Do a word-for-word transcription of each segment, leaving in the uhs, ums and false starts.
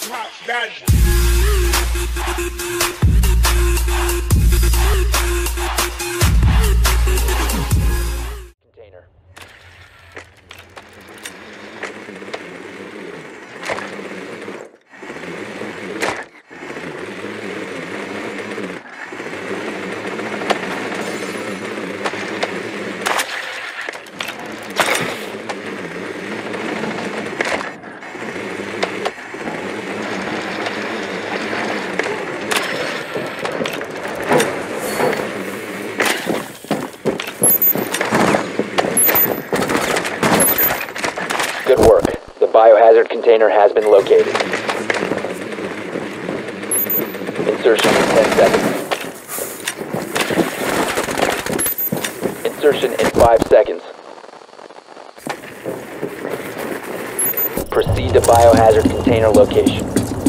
Top gun. Container. Good work. The biohazard container has been located. Insertion in ten seconds. Insertion in five seconds. Proceed to biohazard container location.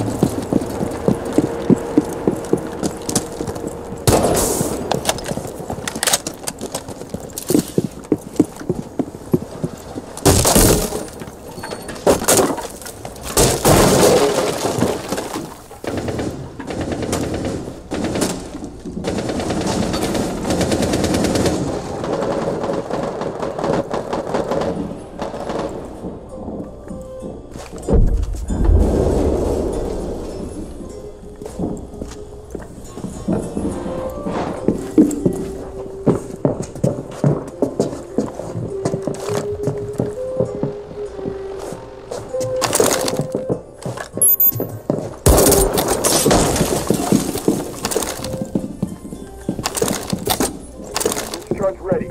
Truck ready.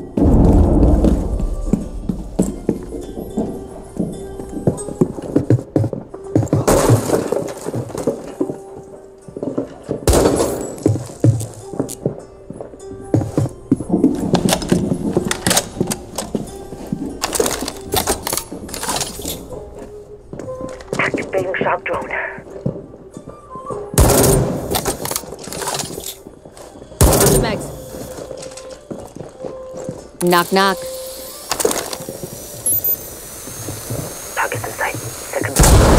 Activating shock drone. Megs. Knock, knock. Targets in sight. Second.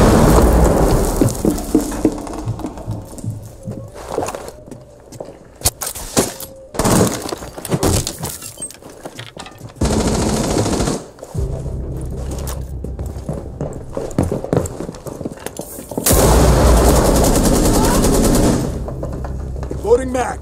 Loading Mac.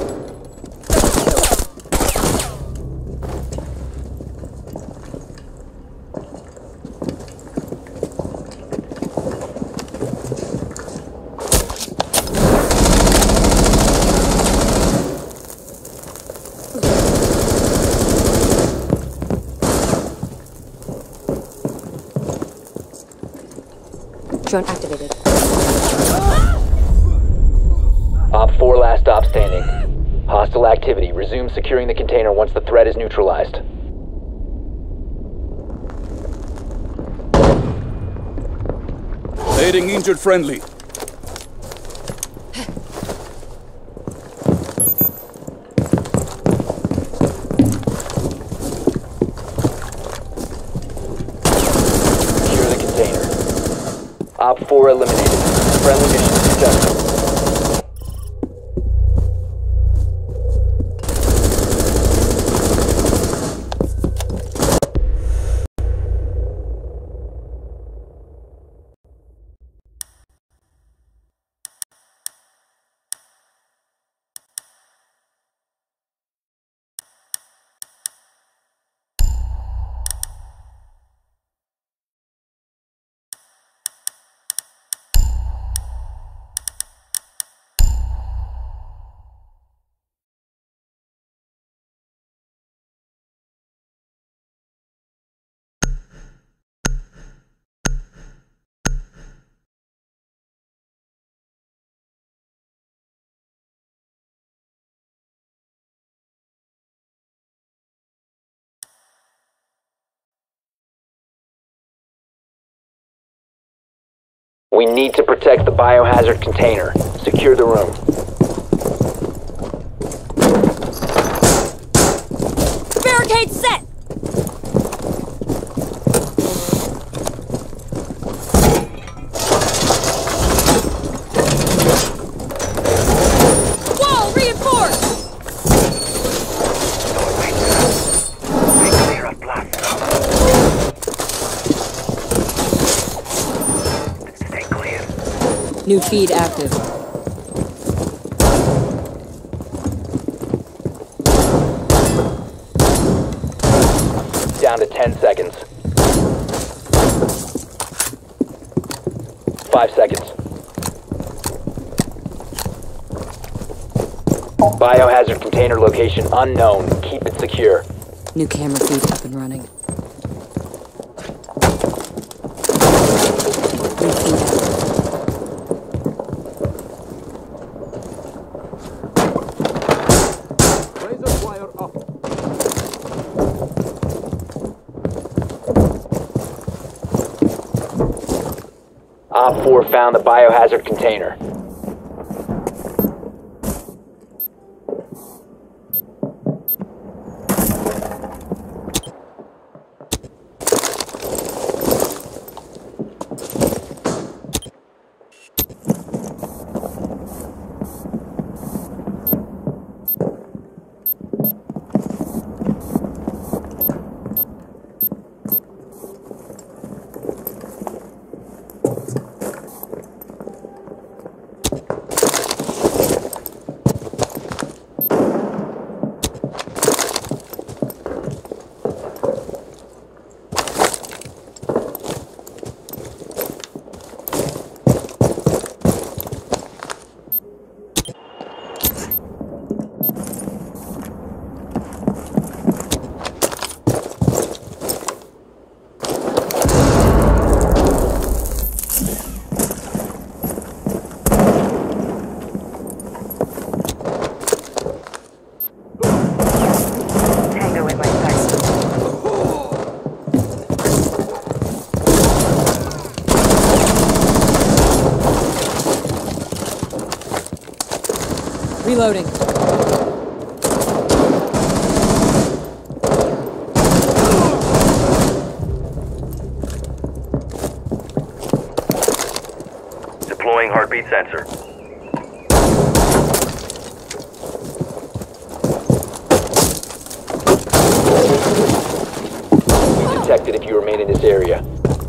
Drone activated. Op four last stop standing. Hostile activity. Resume securing the container once the threat is neutralized. Aiding injured friendly. Secure the container. Op four eliminated. Friendly mission successful. We need to protect the biohazard container. Secure the room. Barricade set! New feed active. Down to ten seconds. Five seconds. Biohazard container location unknown. Keep it secure. New camera feed up and running. New feed active. Op four found the biohazard container. Reloading. Deploying heartbeat sensor. You detected if you remain in this area.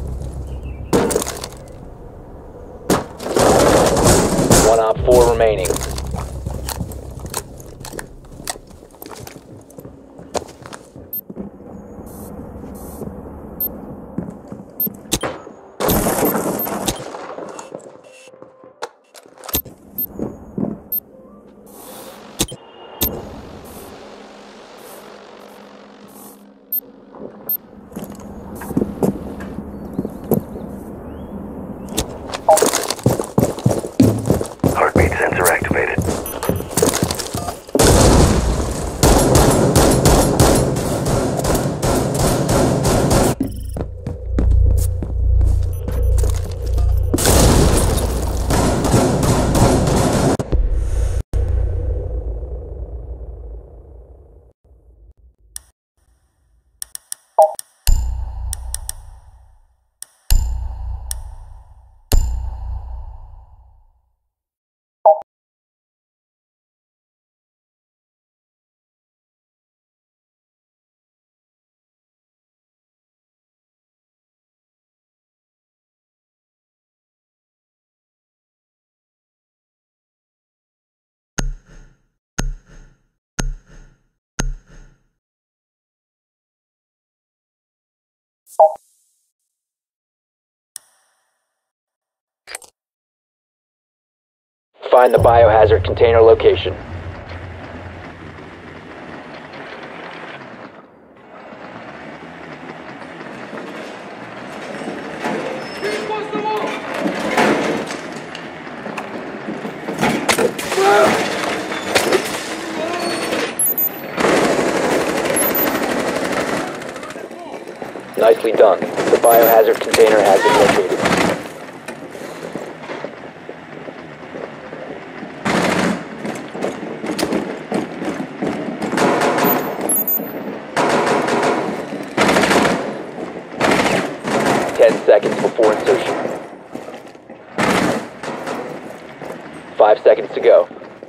One op four remaining. Heartbeat sensor activated. Find the biohazard container location. Nicely done. The biohazard container has been located. Ten seconds before insertion. Five seconds to go.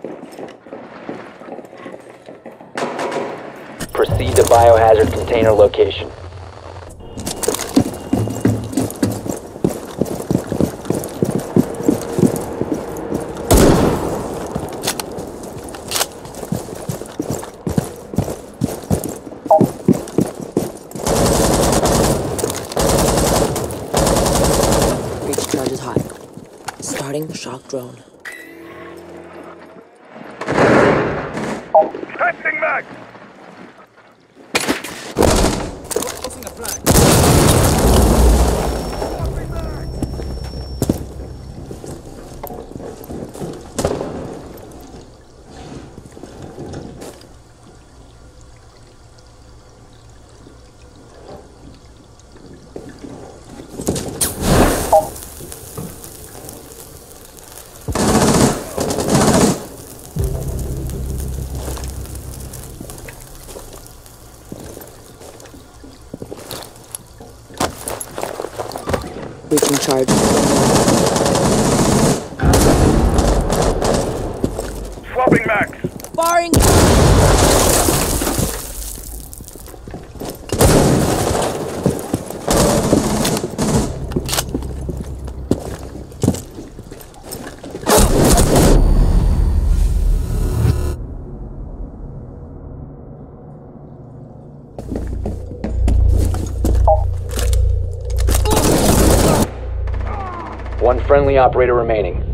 Proceed to biohazard container location. Starting shock drone. Testing mag! Breaching charge. Swapping mags! Firing! One friendly operator remaining.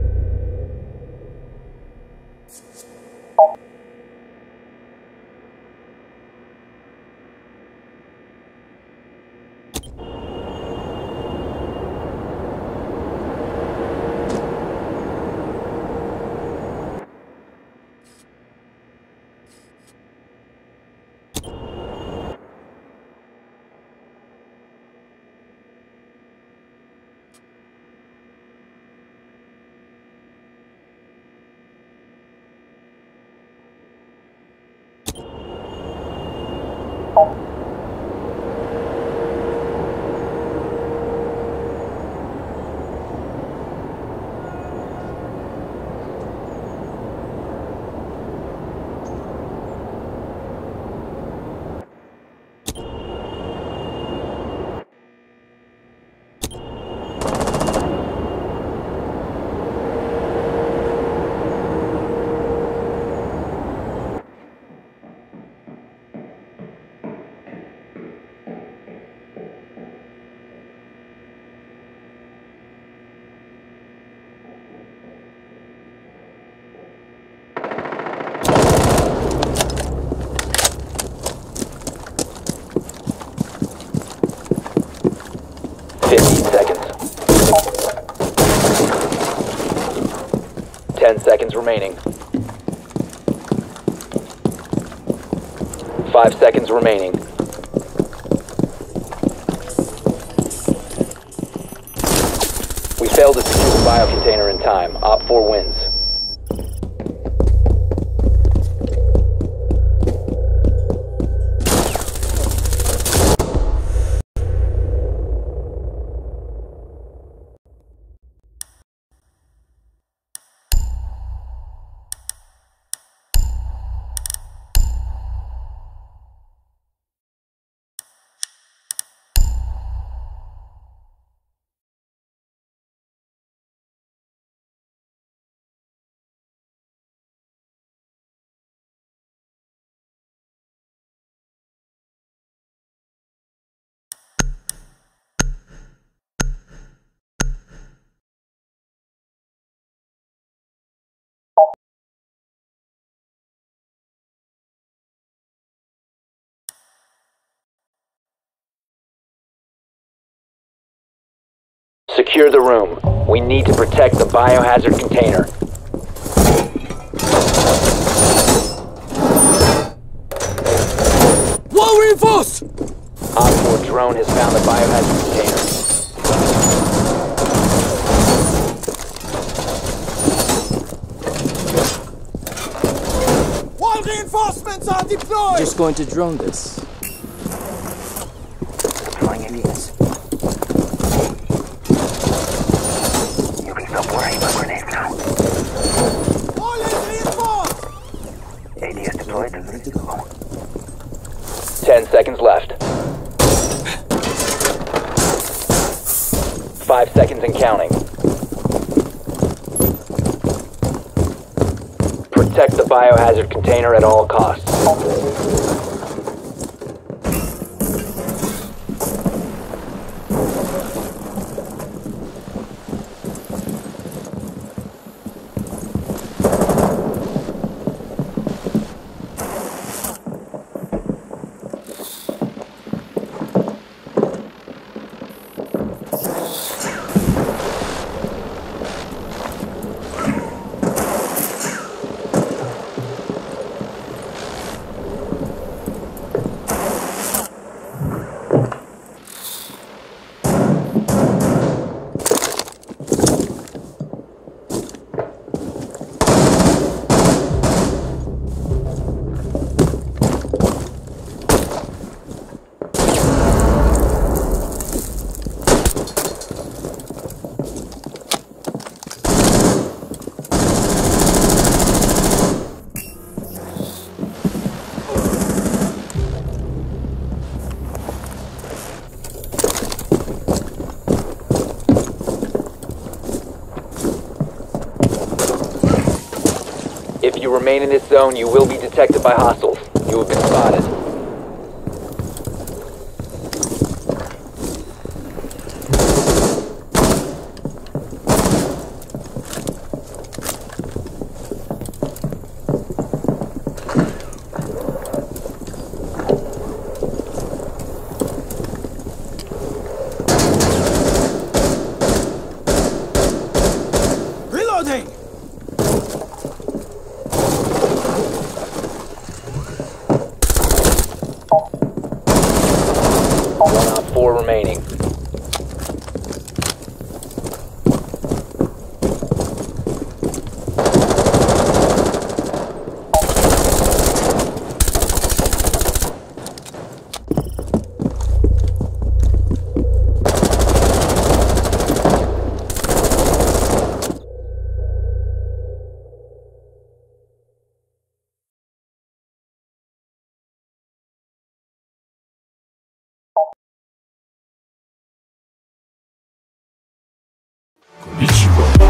fifteen seconds. ten seconds remaining. five seconds remaining. We failed to secure the biocontainer in time. Op four wins. Secure the room. We need to protect the biohazard container. Wall reinforced! Op four drone has found the biohazard container. Wall reinforcements are deployed! Just going to drone this. Deploying Indians. You can stop worrying about grenades now. Wall is reinforced! A D is deployed and ready to go. Ten seconds left. Five seconds and counting. Protect the biohazard container at all costs. you remain in this zone, you will be detected by hostiles. You have been spotted. Reloading! One op four remaining. Ichigo.